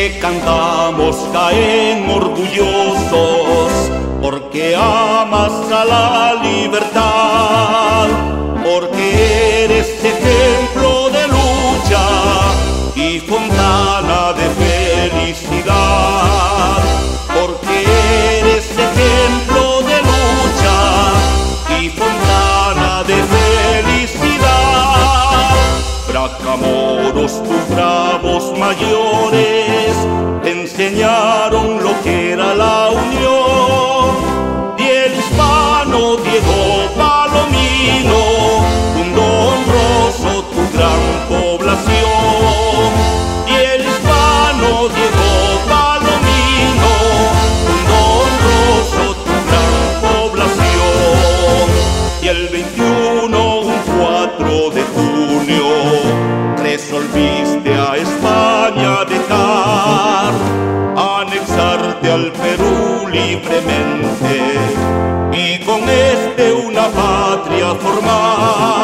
que cantamos caen orgullosos, porque amas a la libertad, porque eres ejemplo de lucha y fontana de felicidad, porque eres ejemplo de lucha y fontana de felicidad. Bracamoros, tus bravos mayores te enseñaron lo que era la unión, y el hispano Diego Palomino fundó honroso tu gran población, y el hispano Diego Palomino fundó honroso tu gran población. Y el 21, un 4 de junio, resolviste a España dejar, anexarte al Perú libremente y con este una patria formar.